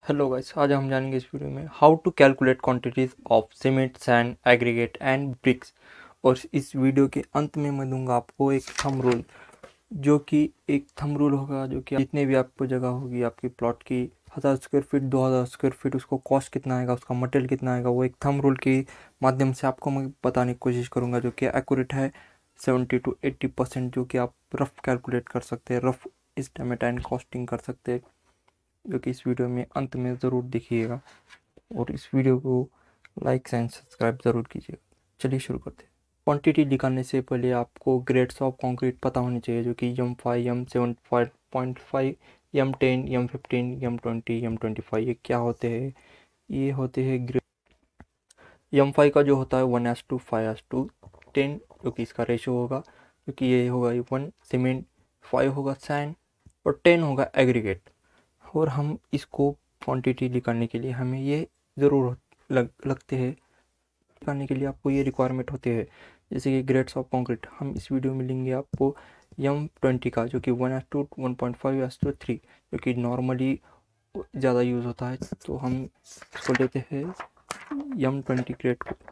Hello guys, आज हम जानेंगे इस वीडियो में how to calculate quantities of cement, sand, aggregate and bricks. और इस वीडियो के अंत में मैं दूंगा आपको एक थंब रूल, जो कि एक थंब रूल होगा जो कि जितने भी आपको जगह होगी आपकी प्लॉट की 1000 स्क्वायर फीट 2000 स्क्वायर फीट, उसको कॉस्ट कितना आएगा, उसका मटेरियल कितना आएगा, वो एक थंब रूल के माध्यम से आपको मैं बताने की कोशिश करूँगा, जो कि एक्यूरेट है 70 to 80%, जो कि आप रफ कैलकुलेट कर सकते हैं, रफ एस्टिमेट एंड कॉस्टिंग कर सकते हैं, जो कि इस वीडियो में अंत में ज़रूर देखिएगा। और इस वीडियो को लाइक एंड सब्सक्राइब ज़रूर कीजिएगा। चलिए शुरू करते हैं। क्वांटिटी लिखाने से पहले आपको ग्रेड्स ऑफ कंक्रीट पता होने चाहिए, जो कि M5, M7.5, M10, M15, M20, M25। ये क्या होते हैं? ये होते हैं ग्रेड। M5 का जो होता है 1:5:10, जो कि इसका रेशो होगा, क्योंकि ये होगा 1 सीमेंट, 5 होगा सैंड और 10 होगा एग्रीगेट। और हम इसको क्वांटिटी निकालने के लिए हमें ये ज़रूर लगते हैं, निकालने के लिए आपको ये रिक्वायरमेंट होते हैं, जैसे कि ग्रेड्स ऑफ कंक्रीट। हम इस वीडियो में लेंगे आपको M20 का, जो कि 1:1.5:3, जो कि नॉर्मली ज़्यादा यूज़ होता है। तो हम इसको लेते हैं M20 ग्रेड को।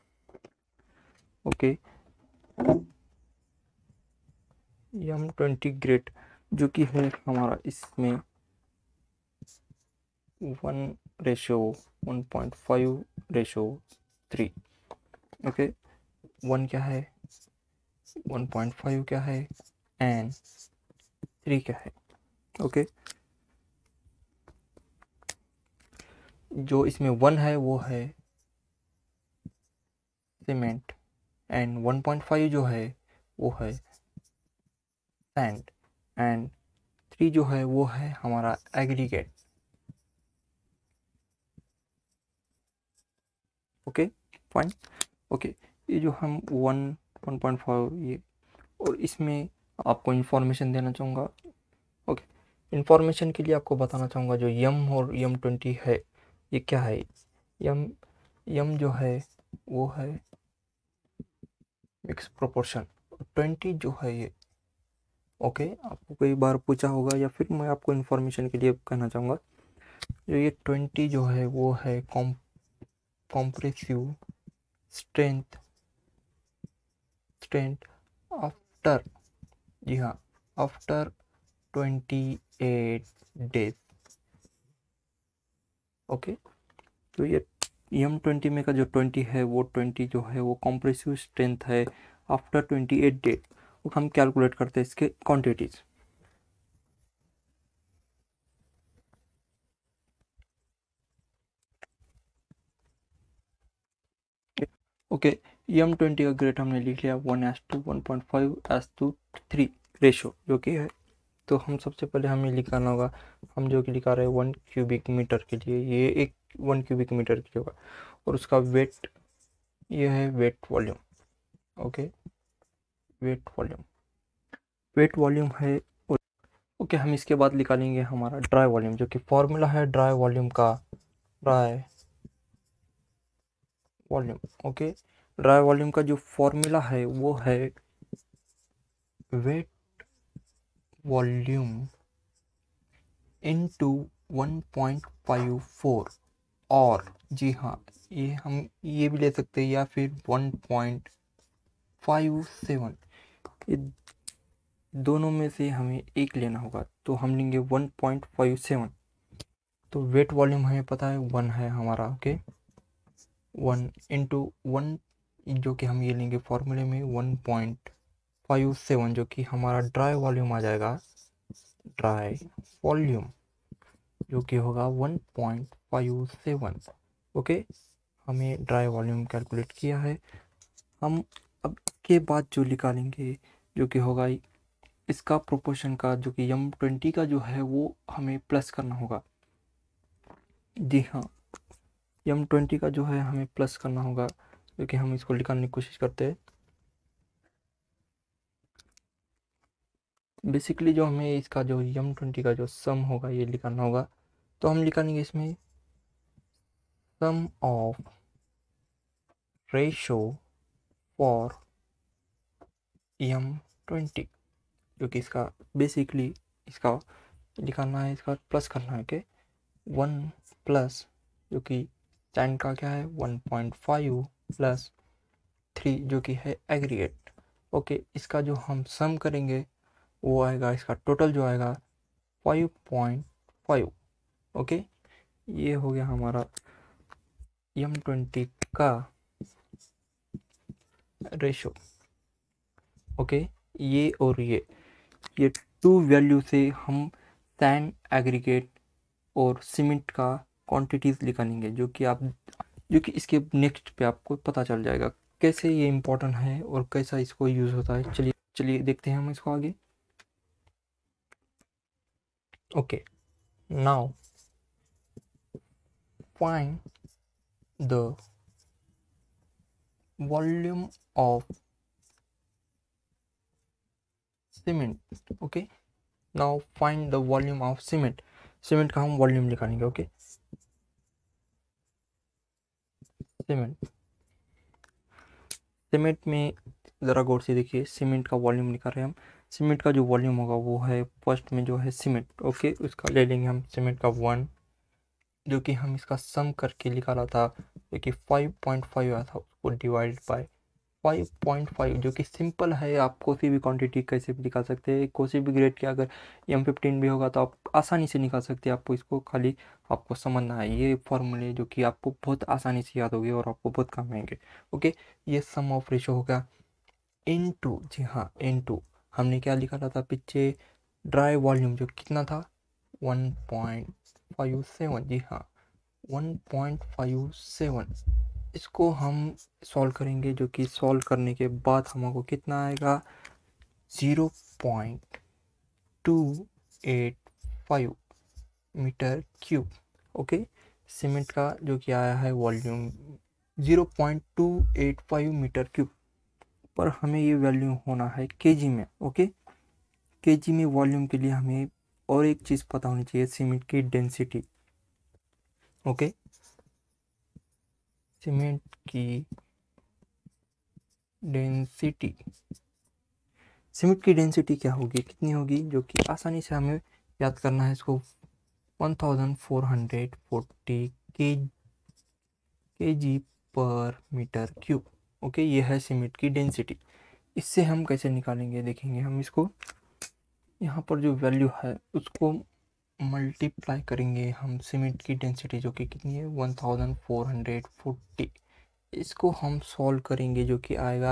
ओके, M20 ग्रेड जो कि है हमारा, इसमें 1:1.5:3। ओके, 1 क्या है, 1.5 क्या है एंड 3 क्या है। ओके, जो इसमें 1 है वो है सीमेंट, एंड 1.5 जो है वो है सैंड, एंड 3 जो है वो है हमारा एग्रीगेट। Okay fine. ओके, ये जो हम 1.5 ये, और इसमें आपको इन्फॉर्मेशन देना चाहूँगा। ओके, इन्फॉर्मेशन के लिए आपको बताना चाहूँगा, जो यम और M20 है ये क्या है। यम यम जो है वो है मिक्स प्रोपोर्शन, 20 जो है ये। ओके, आपको कई बार पूछा होगा, या फिर मैं आपको इन्फॉर्मेशन के लिए कहना चाहूँगा, जो ये 20 जो है वो है कॉम्प्रेसिव स्ट्रेंथ स्ट्रेंथ आफ्टर, जी हाँ, आफ्टर 28 डेज। ओके, तो ये M20 में का जो 20 है, वो 20 जो है वो कॉम्प्रेसिव स्ट्रेंथ है आफ्टर 28 डेज। वो हम कैलकुलेट करते हैं इसके क्वांटिटीज। ओके, M20 का ग्रेड हमने लिख लिया 1:1.5:3 रेशो, जो कि है। तो हम सबसे पहले हमें लिखाना होगा, हम जो कि लिखा रहे हैं 1 क्यूबिक मीटर के लिए, ये एक 1 क्यूबिक मीटर के लिए होगा। और उसका वेट, ये है weight volume. Okay, weight volume, weight volume है। ओके, हम इसके बाद निकालेंगे हमारा ड्राई वॉल्यूम, जो कि फॉर्मूला है ड्राई वॉल्यूम का, dry volume. Okay, dry volume का जो फॉर्मूला है वो है वेट वॉल्यूम इनटू 1.54। और जी हाँ, ये हम ये भी ले सकते हैं, या फिर 1.57। ये दोनों में से हमें एक लेना होगा, तो हम लेंगे 1.57। तो वेट वॉल्यूम हमें पता है 1 है हमारा। ओके, 1 × 1, जो कि हम ये लेंगे फॉर्मूले में 1.57, जो कि हमारा ड्राई वॉल्यूम आ जाएगा। ड्राई वॉल्यूम जो कि होगा 1.57। ओके, हमें ड्राई वॉल्यूम कैलकुलेट किया है। हम अब के बाद जो निकालेंगे, जो कि होगा इसका प्रोपोर्शन का, जो कि M20 का जो है वो हमें प्लस करना होगा। जी हाँ, M20 का जो है हमें प्लस करना होगा, क्योंकि हम इसको निकालने की कोशिश करते हैं। बेसिकली जो हमें इसका जो M20 का जो सम होगा ये निकालना होगा, तो हम निकालेंगे इसमें सम ऑफ रेशो फॉर M20, जो कि इसका बेसिकली इसका निकालना है, इसका प्लस करना है। ओके, 1 प्लस जो कि सैंड का क्या है 1.5 प्लस 3 जो कि है एग्रीगेट। ओके, इसका जो हम सम करेंगे वो आएगा, इसका टोटल जो आएगा 5.5। ओके, ये हो गया हमारा M20 का रेशो। ओके, ये और ये टू वैल्यू से हम सैंड, एग्रीगेट और सीमेंट का क्वांटिटीज निकालेंगे, जो कि इसके नेक्स्ट पे आपको पता चल जाएगा कैसे ये इम्पोर्टेंट है और कैसा इसको यूज़ होता है। चलिए चलिए देखते हैं हम इसको आगे। Okay, now find the volume of cement. Okay, now find the volume of cement. Cement का हम वॉल्यूम निकालेंगे। ओके, सीमेंट में ज़रा गौर से देखिए, सीमेंट का वॉल्यूम निकाल रहे हैं हम। सीमेंट का जो वॉल्यूम होगा वो है फर्स्ट में जो है सीमेंट। ओके, उसका ले लेंगे हम सीमेंट का 1, जो कि हम इसका सम करके निकाला था, जो कि 5.5 आया था, उसको डिवाइड बाय 5.5, जो कि सिंपल है। आप कोई भी क्वांटिटी कैसे भी निकाल सकते हैं, कोई भी ग्रेड के अगर M15 भी होगा तो आप आसानी से निकाल सकते हैं। आपको इसको खाली आपको समझना है, ये फॉर्मूले जो कि आपको बहुत आसानी से याद होगी और आपको बहुत काम आएंगे। ओके, ये सम ऑफ रेशो होगा इनटू, जी हाँ, इनटू हमने क्या निकाला था पीछे, ड्राई वॉल्यूम जो कितना था 1.57, जी हाँ 1.57। इसको हम सॉल्व करेंगे, जो कि सॉल्व करने के बाद हमको कितना आएगा 0.285 मीटर क्यूब। ओके, सीमेंट का जो कि आया है वॉल्यूम 0.285 मीटर क्यूब, पर हमें ये वैल्यू होना है केजी में। ओके, केजी में वॉल्यूम के लिए हमें और एक चीज़ पता होनी चाहिए, सीमेंट की डेंसिटी। ओके, सीमेंट की डेंसिटी, सीमेंट की डेंसिटी क्या होगी, कितनी होगी, जो कि आसानी से हमें याद करना है इसको, 1440 केजी पर मीटर क्यूब। ओके, ये है सीमेंट की डेंसिटी। इससे हम कैसे निकालेंगे देखेंगे हम इसको। यहाँ पर जो वैल्यू है उसको मल्टीप्लाई करेंगे हम सीमेंट की डेंसिटी, जो कि कितनी है 1440। इसको हम सॉल्व करेंगे, जो कि आएगा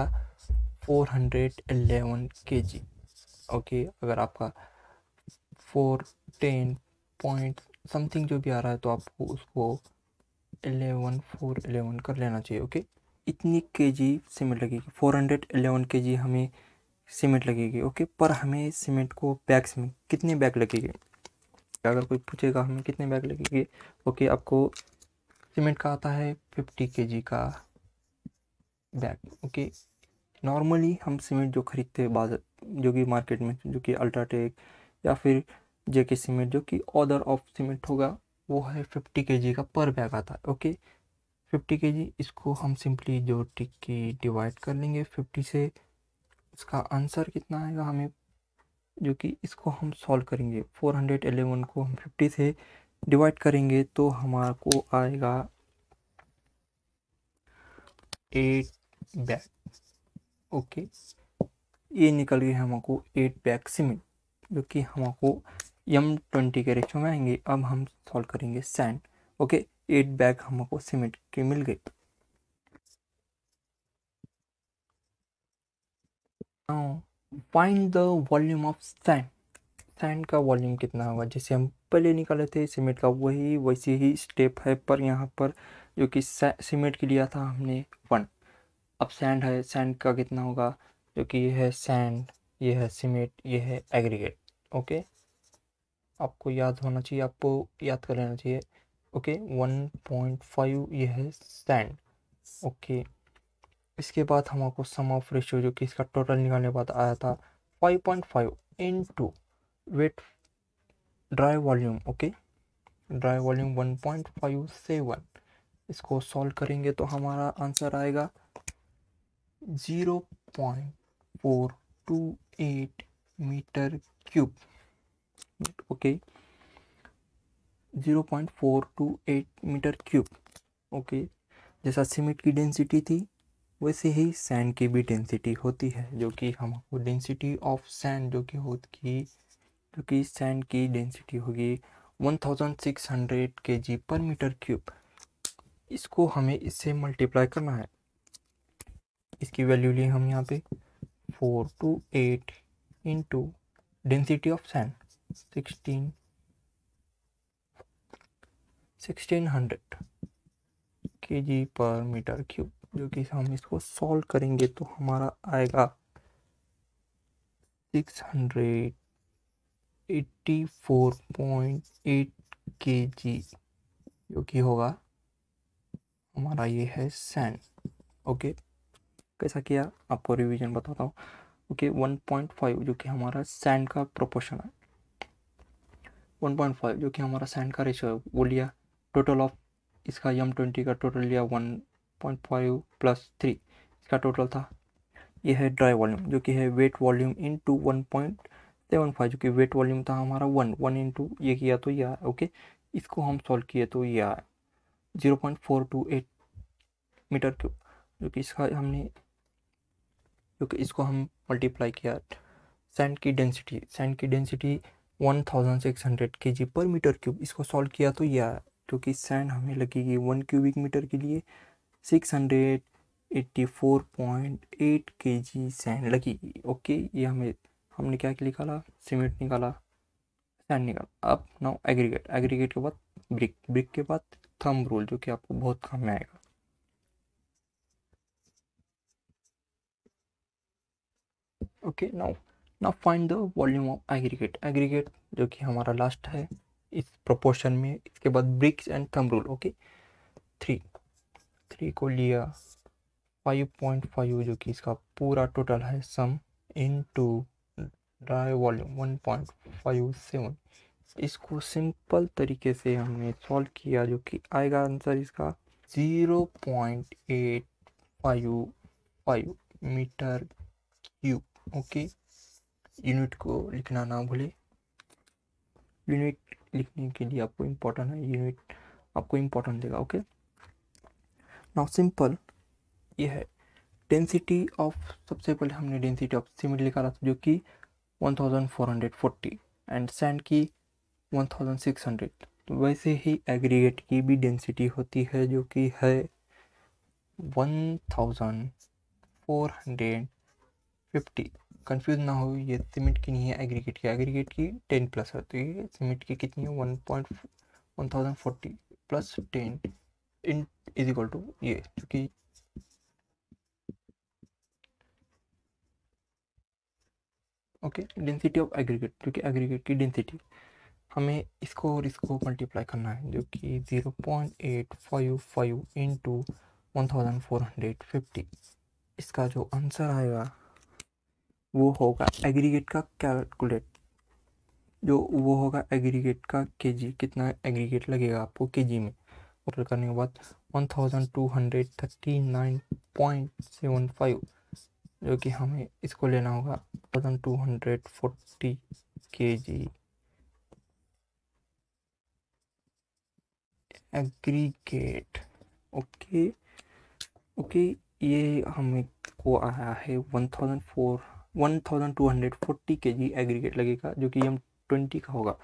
411 केजी। ओके, अगर आपका 410 पॉइंट समथिंग जो भी आ रहा है तो आपको उसको 411 कर लेना चाहिए। ओके, इतनी केजी सीमेंट लगेगी, 411 केजी हमें सीमेंट लगेगी। ओके, पर हमें सीमेंट को बैग्स में कितने बैग लगेंगे, अगर कोई पूछेगा हमें कितने बैग लगेंगे। ओके, आपको सीमेंट का आता है 50 केजी का बैग। ओके, नॉर्मली हम सीमेंट जो खरीदते हैं बाजार, जो कि मार्केट में, जो कि अल्ट्राटेक या फिर जेके सीमेंट, जो कि ऑर्डर ऑफ सीमेंट होगा, वो है 50 केजी का पर बैग आता है। ओके, 50 केजी, इसको हम सिंपली जो टिक्की डिवाइड कर लेंगे 50 से, इसका आंसर कितना आएगा हमें, जो कि इसको हम सॉल्व करेंगे, 411 को हम 50 से डिवाइड करेंगे तो हमारे को आएगा 8 बैग। ओके, ये निकल गए हमको 8 बैग सीमेंट, जो कि हमको M20 के रेशो में आएंगे। अब हम सॉल्व करेंगे सैंड। ओके, 8 बैग हमको सीमेंट के मिल गए। Now find the volume of sand. Sand का वॉल्यूम कितना होगा, जैसे हम पहले निकाले थे सीमेंट का, वही वैसे ही स्टेप है, पर यहाँ पर जो कि सीमेंट के लिया था हमने 1। अब सैंड है, सैंड का कितना होगा, जो कि ये है सैंड, ये है सीमेंट, ये है एग्रीगेट। ओके, आपको याद होना चाहिए, आपको याद कर लेना चाहिए। ओके, 1.5 ये है सैंड। ओके, इसके बाद हमको सम ऑफ रेशियो, जो कि इसका टोटल निकालने के बाद आया था 5.5 into wet dry volume. Okay, dry volume 1.57। इसको सॉल्व करेंगे तो हमारा आंसर आएगा 0.428 metre cube. Okay, 0.428 metre cube. Okay, जैसा सीमेंट की डेंसिटी थी वैसे ही सैंड की भी डेंसिटी होती है, जो कि हमको डेंसिटी ऑफ सैंड जो कि सैंड की डेंसिटी होगी 1600 kg पर मीटर क्यूब। इसको हमें इससे मल्टीप्लाई करना है। इसकी वैल्यू ली हम यहाँ पे 428 into density of sand 1600 kg per metre cube, जो कि हम इसको सॉल्व करेंगे तो हमारा आएगा 684.8 kg, जो कि होगा हमारा ये है सैंड। ओके, कैसा किया आपको रिवीजन बताता हूँ। ओके, 1.5 जो कि हमारा सैंड का प्रोपोर्शन है, 1.5 जो कि हमारा सैंड का रेशियो है वो लिया। टोटल ऑफ इसका M20 का टोटल लिया 1.5 प्लस 3, इसका टोटल था। ये है ड्राई वॉल्यूम जो कि है वेट वॉल्यूम इंटू 1.75, जो कि वेट वॉल्यूम था हमारा 1 इंटू ये किया तो ये आया। ओके, इसको हम सॉल्व किए तो ये आया 0.428 मीटर क्यूब, जो कि इसको हम मल्टीप्लाई किया सैंड की density 1600 kg per metre cube, इसको सॉल्व किया तो ये आया, क्योंकि सैंड हमें लगेगी 1 क्यूबिक मीटर के लिए 684.8 kg सैंड लगेगी। ओके, ये हमने क्या निकाला, सीमेंट निकाला, सैंड निकाला। अब नाउ एग्रीगेट के बाद ब्रिक के बाद थंब रूल, जो कि आपको बहुत काम में आएगा। Okay, now find the volume of aggregate जो कि हमारा लास्ट है इस प्रोपोर्शन में। इसके बाद bricks and thumb rule. Okay, 3 को लिया 5.5, जो कि इसका पूरा टोटल है सम इनटू ड्राई वॉल्यूम 1.57। इसको सिंपल तरीके से हमने सॉल्व किया, जो कि आएगा आंसर इसका 0.855 मीटर क्यूब। ओके, यूनिट को लिखना ना भूले, यूनिट लिखने के लिए आपको इम्पोर्टेंट है, यूनिट आपको इम्पोर्टेंट देगा। ओके, नाउ सिंपल ये है डेंसिटी ऑफ, सबसे पहले हमने डेंसिटी ऑफ सीमेंट निकाला था, जो कि 1440 एंड सैंड की 1600। तो वैसे ही एग्रीगेट की भी डेंसिटी होती है, जो कि है 1450। कंफ्यूज ना हो, ये सीमेंट की नहीं है, एग्रीगेट की 10 प्लस है, तो ये सीमेंट की कितनी है 1040 plus 10 in is equal to ये, क्योंकि ओके डेंसिटी ऑफ एग्रीगेट, क्योंकि एग्रीगेट की डेंसिटी हमें इसको और इसको मल्टीप्लाई करना है, जो कि 0.855 इंटू 1450। इसका जो आंसर आएगा वो होगा एग्रीगेट का कैलकुलेट, जो वो होगा एग्रीगेट का केजी, कितना एग्रीगेट लगेगा आपको केजी में, टोटल करने के बाद 1239.75, जो कि हमें इसको लेना होगा 1240 kg एग्रीगेट। ओके, ये हमें को आया है 1240 kg एग्रीगेट लगेगा, जो कि M20 का होगा।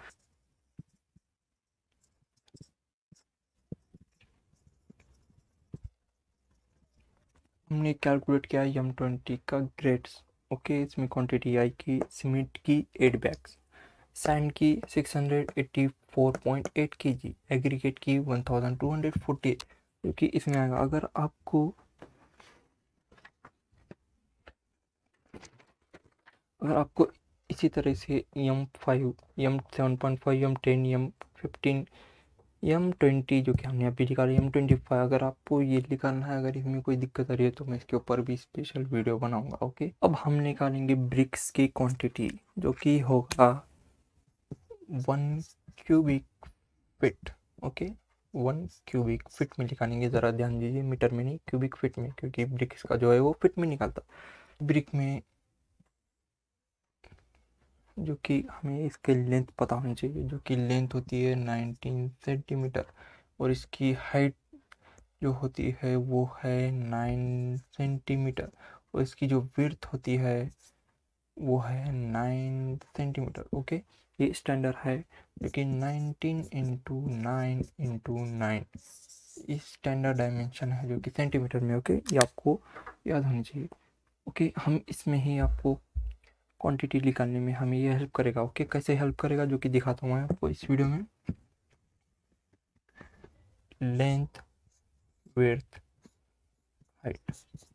हमने कैलकुलेट किया M20 का ग्रेड्स। ओके, इसमें क्वांटिटी आई कि सीमेंट की 8 बैग्स, सैंड की 684.8 kg, एग्रीगेट की 1240, क्योंकि इसमें आएगा। अगर आपको इसी तरह से M5, M7.5, M10, M15, M20 जो कि हमने अभी निकाला, M25, अगर आपको ये निकालना है, अगर इसमें कोई दिक्कत आ रही है तो मैं इसके ऊपर भी स्पेशल वीडियो बनाऊंगा। ओके, अब हम निकालेंगे ब्रिक्स की क्वांटिटी, जो कि होगा 1 cubic feet. Okay, 1 cubic feet में निकालेंगे, ज़रा ध्यान दीजिए, मीटर में नहीं, क्यूबिक फीट में, क्योंकि ब्रिक्स का जो है वो फीट में निकालता। ब्रिक में जो कि हमें इसके लेंथ पता होनी चाहिए, जो कि लेंथ होती है 19 सेंटीमीटर और इसकी हाइट जो होती है वो है 9 सेंटीमीटर और इसकी जो विड्थ होती है वो है 9 सेंटीमीटर। ओके, ये स्टैंडर्ड है, लेकिन 19 इंटू 9 इस स्टैंडर्ड डायमेंशन है जो कि सेंटीमीटर में। ओके, ये आपको याद होनी चाहिए। ओके, हम इसमें ही आपको क्वांटिटी निकालने में हमें ये हेल्प करेगा। ओके, कैसे हेल्प करेगा जो कि दिखाता हूँ मैं आपको इस वीडियो में। Length, width, height.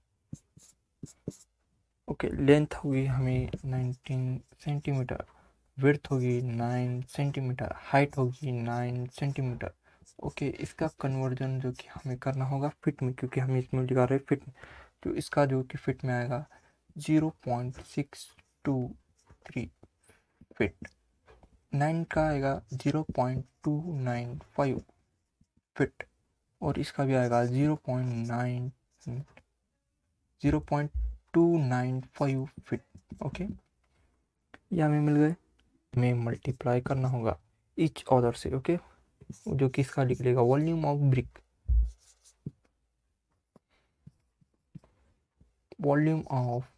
Okay, length होगी हमें 19 सेंटीमीटर, विड्थ होगी 9 सेंटीमीटर, हाइट होगी 9 सेंटीमीटर। ओके, इसका कन्वर्जन जो कि हमें करना होगा फिट में, क्योंकि हम इसमें लगा रहे हैं फिट में। तो इसका जो कि फिट में आएगा 0.623 फिट। 9 का आएगा 0.295 फिट और इसका भी आएगा 0.295 फिट। ओके, ये हमें मिल गए। हमें मल्टीप्लाई करना होगा ईच अदर से। ओके, जो कि इसका लिख लेगा volume of brick, volume of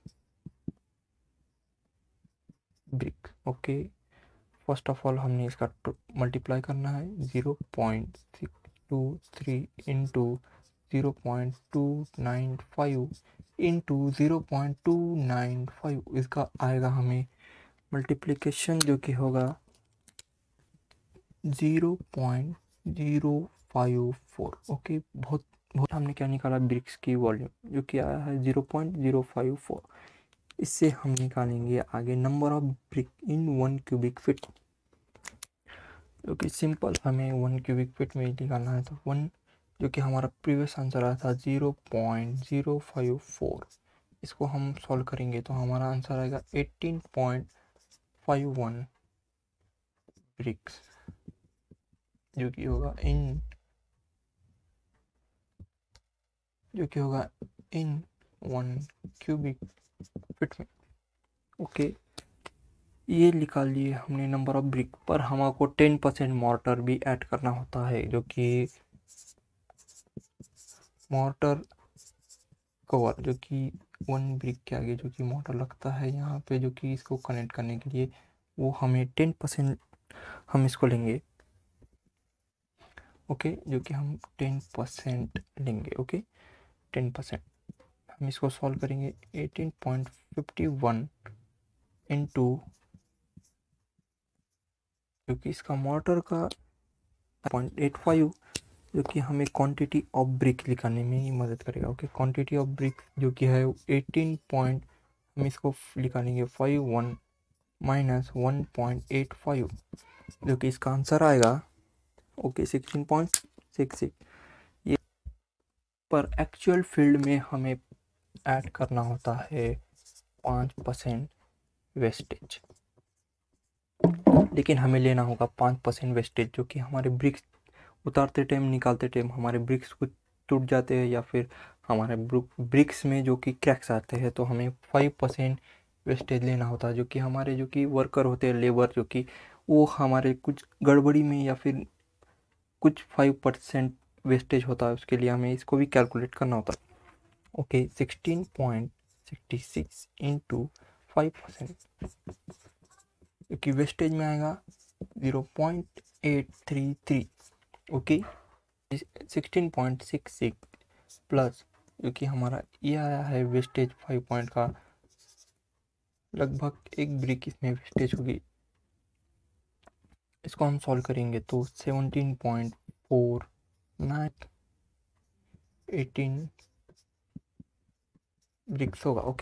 brick. Okay, first of all हमने इसका मल्टीप्लाई करना है 0.623 इंटू 0.295 इंटू 0.295। इसका आएगा हमें मल्टीप्लिकेशन जो कि होगा 0.054। ओके, बहुत बहुत हमने क्या निकाला, ब्रिक्स की वॉल्यूम जो कि आया है 0.054। इससे हम निकालेंगे आगे number of brick in 1 cubic feet, जो कि सिंपल हमें 1 क्यूबिक फीट में निकालना है। तो 1 जो कि हमारा प्रीवियस आंसर आया था 0.054, इसको हम सॉल्व करेंगे तो हमारा आंसर आएगा 18.51 ब्रिक्स, जो कि होगा इन 1 क्यूबिक फीट में। ओके, ये निकाल लिए हमने नंबर ऑफ ब्रिक, पर हमको 10% मॉर्टर भी ऐड करना होता है, जो कि मॉर्टर कवर, जो कि 1 ब्रिक के आगे जो कि मोटर लगता है यहाँ पे, जो कि इसको कनेक्ट करने के लिए, वो हमें 10% हम इसको लेंगे। ओके, जो कि हम 10% लेंगे। ओके, 10% हम इसको सॉल्व करेंगे 18.51 इंटू, जो कि इसका मोटर का 0.85, जो कि हमें क्वांटिटी ऑफ ब्रिक निकालने में ही मदद करेगा। ओके, क्वांटिटी ऑफ ब्रिक जो कि है 18 हम इसको निकालेंगे 51 माइनस 1.85, जो कि इसका आंसर आएगा ओके 16.66। ये पर एक्चुअल फील्ड में हमें ऐड करना होता है 5% वेस्टेज, लेकिन हमें लेना होगा 5% वेस्टेज, जो कि हमारे ब्रिक्स उतारते टाइम निकालते टाइम हमारे ब्रिक्स कुछ टूट जाते हैं या फिर हमारे ब्रिक्स में जो कि क्रैक्स आते हैं, तो हमें 5% वेस्टेज लेना होता है। जो कि हमारे जो कि वर्कर होते हैं, लेबर, जो कि वो हमारे कुछ गड़बड़ी में या फिर कुछ 5% वेस्टेज होता है, उसके लिए हमें इसको भी कैलकुलेट करना होता है। ओके, 16.66 इंटू 5%, जो कि वेस्टेज में आएगा 0.833। ओके, 16.66 प्लस जो कि हमारा ये आया है वेस्टेज 5 पॉइंट का, लगभग एक ब्रिक इसमें वेस्टेज होगी। इसको हम सॉल्व करेंगे तो 17.49 18 ब्रिक्स होगा। ओके,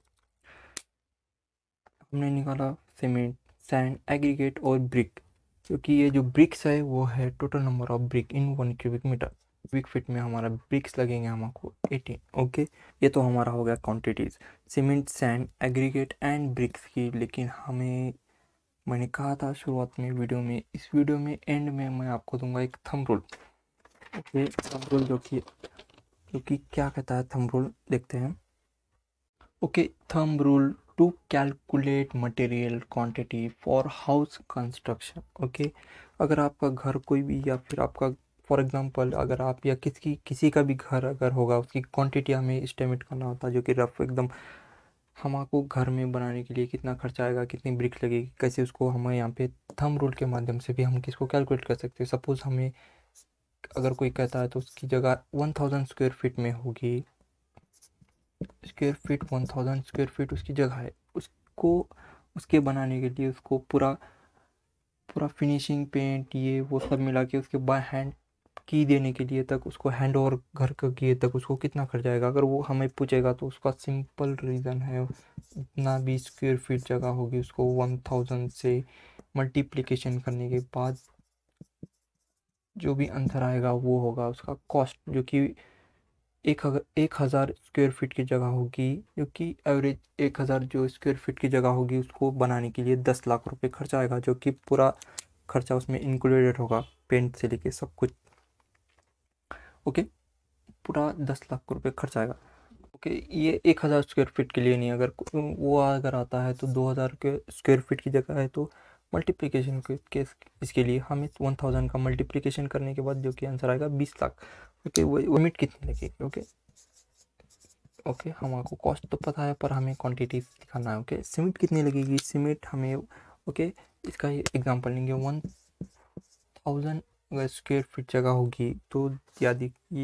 हमने निकाला सीमेंट, सैंड, एग्रीगेट और ब्रिक, क्योंकि ये जो ब्रिक्स है वो है total number of brick in 1 cubic metre. Cubic feet में हमारा ब्रिक्स लगेंगे हमको 18। ओके, ये तो हमारा हो गया quantities cement, sand, aggregate and bricks की। लेकिन मैंने कहा था शुरुआत में वीडियो में, इस वीडियो में एंड में मैं आपको दूंगा एक thumb rule. Okay, thumb rule जो कि क्या कहता है थंब रूल, देखते हैं। Okay, thumb rule to calculate material quantity for house construction. Okay, अगर आपका घर कोई भी या फिर आपका फॉर एग्जांपल अगर आप या किसी का भी घर अगर होगा उसकी क्वांटिटी हमें एस्टिमेट करना होता है, जो कि रफ एकदम हमको घर में बनाने के लिए कितना खर्चा आएगा, कितनी ब्रिक्स लगेगी, कैसे उसको हमें यहाँ पे थंब रूल के माध्यम से भी हम किसको कैलकुलेट कर सकते हैं। सपोज़ हमें अगर कोई कहता है तो उसकी जगह 1000 स्क्वायर फीट में होगी, स्क्वायर फीट 1000 स्क्वायर फीट उसकी जगह है, उसको उसके बनाने के लिए उसको पूरा पूरा फिनिशिंग पेंट ये वो सब मिला के उसके बाय हैंड की देने के लिए तक उसको हैंड ओवर घर का किए तक उसको कितना खर्च आएगा, अगर वो हमें पूछेगा तो उसका सिंपल रीज़न है इतना भी स्क्वायर फीट जगह होगी उसको 1000 से मल्टीप्लिकेशन करने के बाद जो भी आंसर आएगा वो होगा उसका कॉस्ट, जो कि 1000 स्क्वायर फीट की जगह होगी, जो कि एवरेज 1000 जो स्क्वायर फीट की जगह होगी उसको बनाने के लिए 10 लाख रुपए खर्चा आएगा, जो कि पूरा खर्चा उसमें इंक्लूडेड होगा पेंट से लेके सब कुछ। ओके, पूरा 10 लाख रुपए खर्च आएगा। ओके, ये 1000 स्क्वायर फीट के लिए नहीं, अगर वो अगर आता है तो 2000 के स्क्वायर फीट की जगह है तो मल्टीप्लिकेशन के इसके लिए हमें 1000 का मल्टीप्लिकेशन करने के बाद जो कि आंसर आएगा 20 लाख। ओके, वो लिमिट कितनी लगेगी। ओके ओके, हमको कॉस्ट तो पता है पर हमें क्वांटिटी दिखाना है। ओके, सीमेंट कितनी लगेगी, सीमेंट हमें ओके इसका एग्जांपल लेंगे 1000 अगर स्क्वायर फीट जगह होगी तो याद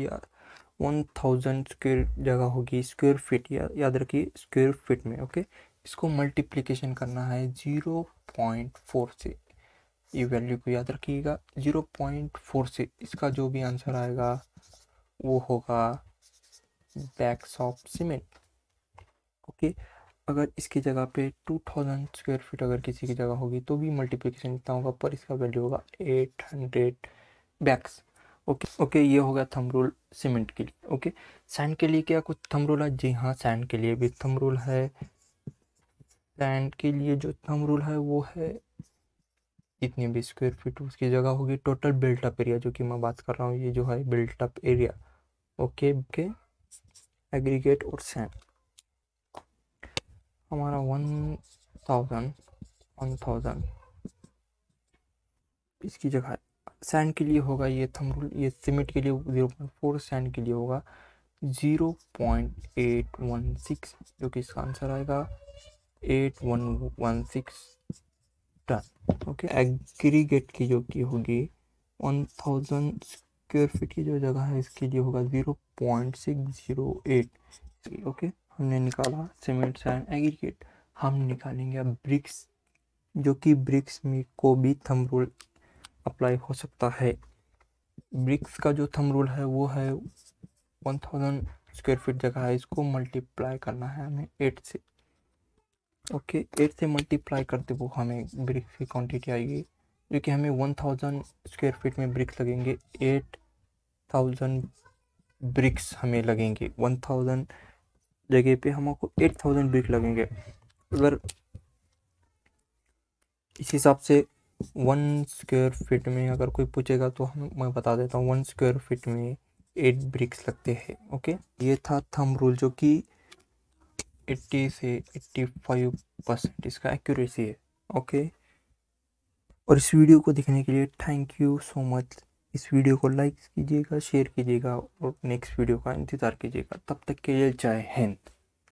1000 स्क्वायर जगह होगी स्क्वायर फीट, याद रखिए स्क्वायर फीट में। ओके, इसको मल्टीप्लिकेशन करना है 0.4 से, ये वैल्यू को याद रखिएगा 0.4 से, इसका जो भी आंसर आएगा वो होगा बैग्स ऑफ सीमेंट। ओके, अगर इसकी जगह पे 2000 स्क्वायर फीट अगर किसी की जगह होगी तो भी मल्टीप्लिकेशन इतना होगा पर इसका वैल्यू होगा 800 बैग्स। ओके ओके, ये हो गया थंब रूल सीमेंट के लिए। ओके, सैंड के लिए क्या कुछ थंब रूल है? जी हाँ, सैंड के लिए भी थंब रूल है। सैंड के लिए जो थंब रूल है वो है जितनी भी स्क्वायर फीट उसकी जगह होगी टोटल बिल्टअप एरिया, जो कि मैं बात कर रहा हूँ ये जो है built up area. Okay okay, aggregate और सैंड हमारा 1000 इसकी जगह है। सैंड के लिए होगा ये थंब रूल, ये सीमेंट के लिए 0.4, सैंड के लिए होगा 0.816, जो कि इसका आंसर आएगा 8116 टन। ओके, एग्रीगेट की जो की होगी 1000 स्क्वायर फीट की जो जगह है इसके लिए होगा 0.608। ओके, हमने निकाला सीमेंट सैंड एग्रीगेट। हम निकालेंगे अब ब्रिक्स, जो कि ब्रिक्स में को भी थंब रूल अप्लाई हो सकता है। ब्रिक्स का जो थंब रूल है वो है 1000 स्क्वायर फीट जगह है, इसको मल्टीप्लाई करना है हमें 8 से। ओके, 8 से मल्टीप्लाई करते वो हमें ब्रिक्स की क्वांटिटी आएगी, जो कि हमें 1000 स्क्वायर फीट में ब्रिक्स लगेंगे 8000 ब्रिक्स हमें लगेंगे। 1000 जगह पे हमको 8000 ब्रिक लगेंगे। अगर इस हिसाब से 1 स्क्वायर फीट में अगर कोई पूछेगा तो मैं बता देता हूँ 1 स्क्वायर फीट में 8 ब्रिक्स लगते हैं। ओके, ये था थंब रूल जो कि 80 से 85% इसका एक्यूरेसी है। ओके, और इस वीडियो को देखने के लिए थैंक यू सो मच। इस वीडियो को लाइक कीजिएगा, शेयर कीजिएगा और नेक्स्ट वीडियो का इंतज़ार कीजिएगा। तब तक के लिए जय हिंद।